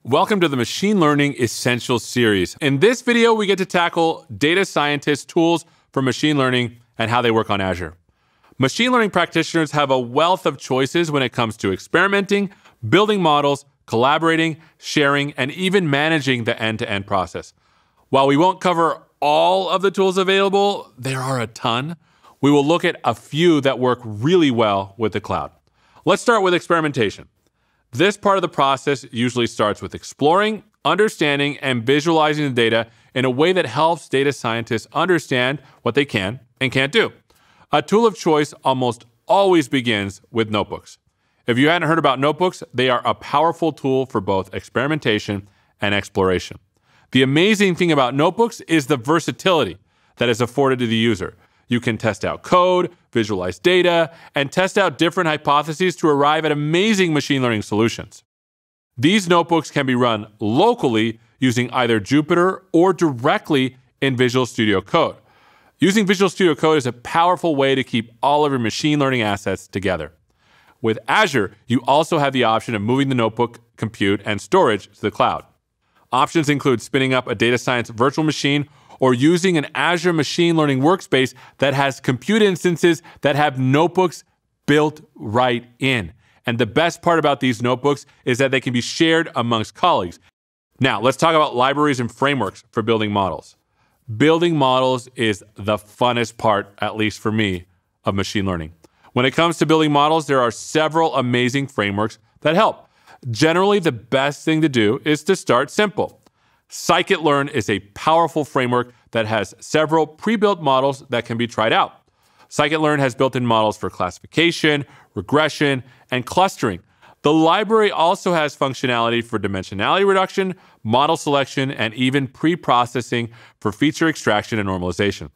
Welcome to the Machine Learning Essentials series. In this video, we get to tackle data scientists' tools for machine learning and how they work on Azure. Machine learning practitioners have a wealth of choices when it comes to experimenting, building models, collaborating, sharing, and even managing the end-to-end process. While we won't cover all of the tools available, there are a ton. We will look at a few that work really well with the cloud. Let's start with experimentation. This part of the process usually starts with exploring, understanding, and visualizing the data in a way that helps data scientists understand what they can and can't do. A tool of choice almost always begins with notebooks. If you hadn't heard about notebooks, they are a powerful tool for both experimentation and exploration. The amazing thing about notebooks is the versatility that is afforded to the user. You can test out code, visualize data, and test out different hypotheses to arrive at amazing machine learning solutions. These notebooks can be run locally using either Jupyter or directly in Visual Studio Code. Using Visual Studio Code is a powerful way to keep all of your machine learning assets together. With Azure, you also have the option of moving the notebook, compute, and storage to the cloud. Options include spinning up a data science virtual machine or using an Azure machine learning workspace that has compute instances that have notebooks built right in. And the best part about these notebooks is that they can be shared amongst colleagues. Now, let's talk about libraries and frameworks for building models. Building models is the funnest part, at least for me, of machine learning. When it comes to building models, there are several amazing frameworks that help. Generally, the best thing to do is to start simple. Scikit-learn is a powerful framework that has several pre-built models that can be tried out. Scikit-learn has built-in models for classification, regression, and clustering. The library also has functionality for dimensionality reduction, model selection, and even pre-processing for feature extraction and normalization.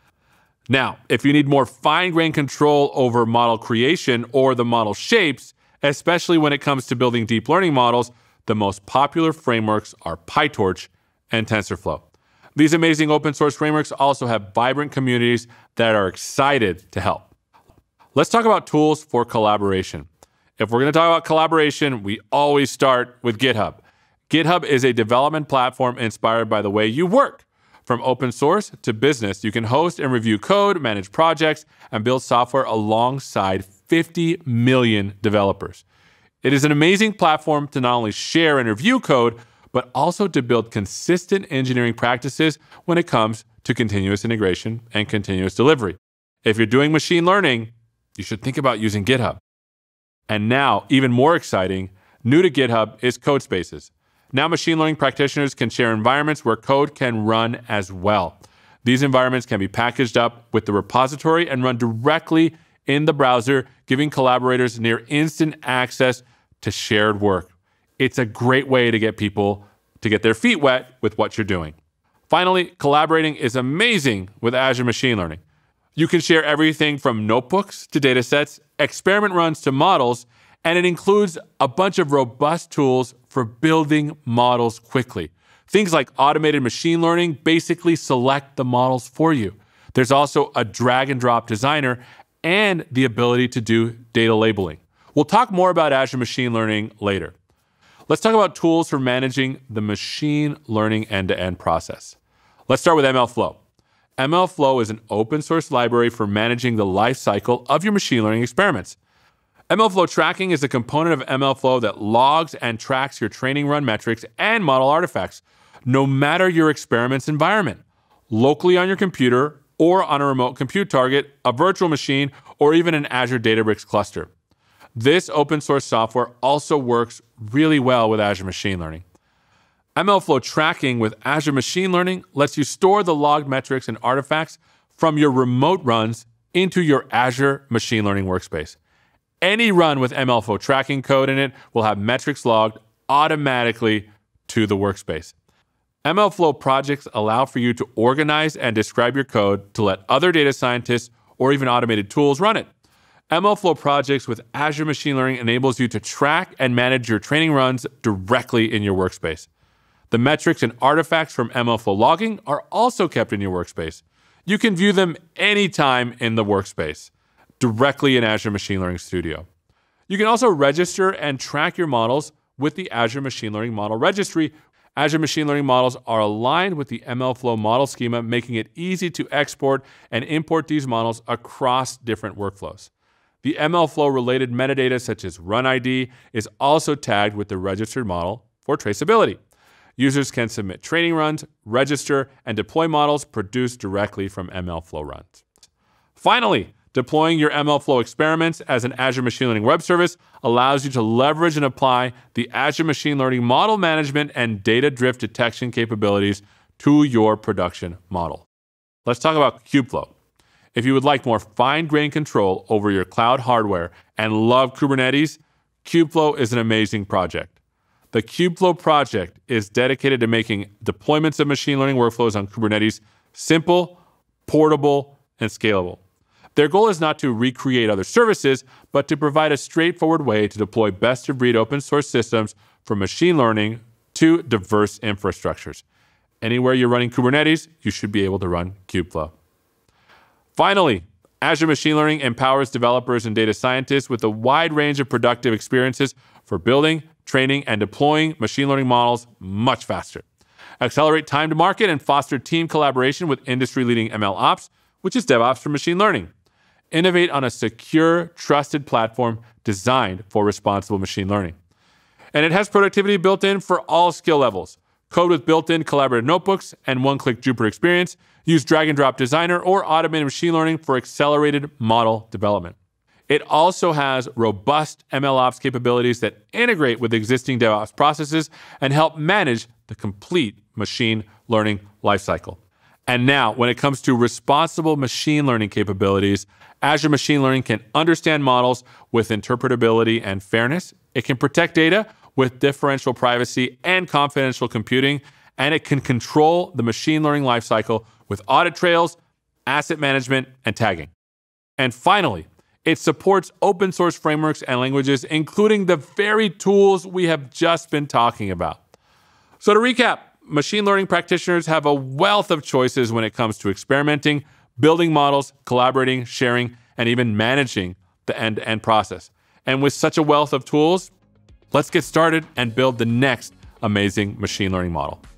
Now, if you need more fine-grained control over model creation or the model shapes, especially when it comes to building deep learning models, the most popular frameworks are PyTorch and TensorFlow. These amazing open source frameworks also have vibrant communities that are excited to help. Let's talk about tools for collaboration. If we're going to talk about collaboration, we always start with GitHub. GitHub is a development platform inspired by the way you work. From open source to business, you can host and review code, manage projects, and build software alongside 50 million developers. It is an amazing platform to not only share and review code, but also to build consistent engineering practices when it comes to continuous integration and continuous delivery. If you're doing machine learning, you should think about using GitHub. And now, even more exciting, new to GitHub is Codespaces. Now machine learning practitioners can share environments where code can run as well. These environments can be packaged up with the repository and run directly in the browser, giving collaborators near instant access to shared work. It's a great way to get people to get their feet wet with what you're doing. Finally, collaborating is amazing with Azure Machine Learning. You can share everything from notebooks to datasets, experiment runs to models, and it includes a bunch of robust tools for building models quickly. Things like automated machine learning basically select the models for you. There's also a drag and drop designer and the ability to do data labeling. We'll talk more about Azure Machine Learning later. Let's talk about tools for managing the machine learning end-to-end process. Let's start with MLflow. MLflow is an open source library for managing the life cycle of your machine learning experiments. MLflow tracking is a component of MLflow that logs and tracks your training run metrics and model artifacts, no matter your experiment's environment, locally on your computer or on a remote compute target, a virtual machine, or even an Azure Databricks cluster. This open source software also works really well with Azure Machine Learning. MLflow tracking with Azure Machine Learning lets you store the logged metrics and artifacts from your remote runs into your Azure Machine Learning workspace. Any run with MLflow tracking code in it will have metrics logged automatically to the workspace. MLflow projects allow for you to organize and describe your code to let other data scientists or even automated tools run it. MLflow projects with Azure Machine Learning enables you to track and manage your training runs directly in your workspace. The metrics and artifacts from MLflow logging are also kept in your workspace. You can view them anytime in the workspace, directly in Azure Machine Learning Studio. You can also register and track your models with the Azure Machine Learning Model Registry. Azure Machine Learning models are aligned with the MLflow model schema, making it easy to export and import these models across different workflows. The MLflow related metadata such as run ID is also tagged with the registered model for traceability. Users can submit training runs, register, and deploy models produced directly from MLflow runs. Finally, deploying your MLflow experiments as an Azure Machine Learning web service allows you to leverage and apply the Azure Machine Learning model management and data drift detection capabilities to your production model. Let's talk about Kubeflow. If you would like more fine-grained control over your cloud hardware and love Kubernetes, Kubeflow is an amazing project. The Kubeflow project is dedicated to making deployments of machine learning workflows on Kubernetes simple, portable, and scalable. Their goal is not to recreate other services, but to provide a straightforward way to deploy best-of-breed open-source systems for machine learning to diverse infrastructures. Anywhere you're running Kubernetes, you should be able to run Kubeflow. Finally, Azure Machine Learning empowers developers and data scientists with a wide range of productive experiences for building, training, and deploying machine learning models much faster. Accelerate time to market and foster team collaboration with industry-leading MLOps, which is DevOps for machine learning. Innovate on a secure, trusted platform designed for responsible machine learning. And it has productivity built in for all skill levels. Code with built-in collaborative notebooks and one-click Jupyter experience. Use drag-and-drop designer or automated machine learning for accelerated model development. It also has robust MLOps capabilities that integrate with existing DevOps processes and help manage the complete machine learning lifecycle. And now, when it comes to responsible machine learning capabilities, Azure Machine Learning can understand models with interpretability and fairness. It can protect data with differential privacy and confidential computing, and it can control the machine learning lifecycle with audit trails, asset management, and tagging. And finally, it supports open source frameworks and languages, including the very tools we have just been talking about. So to recap, machine learning practitioners have a wealth of choices when it comes to experimenting, building models, collaborating, sharing, and even managing the end-to-end process. And with such a wealth of tools, let's get started and build the next amazing machine learning model.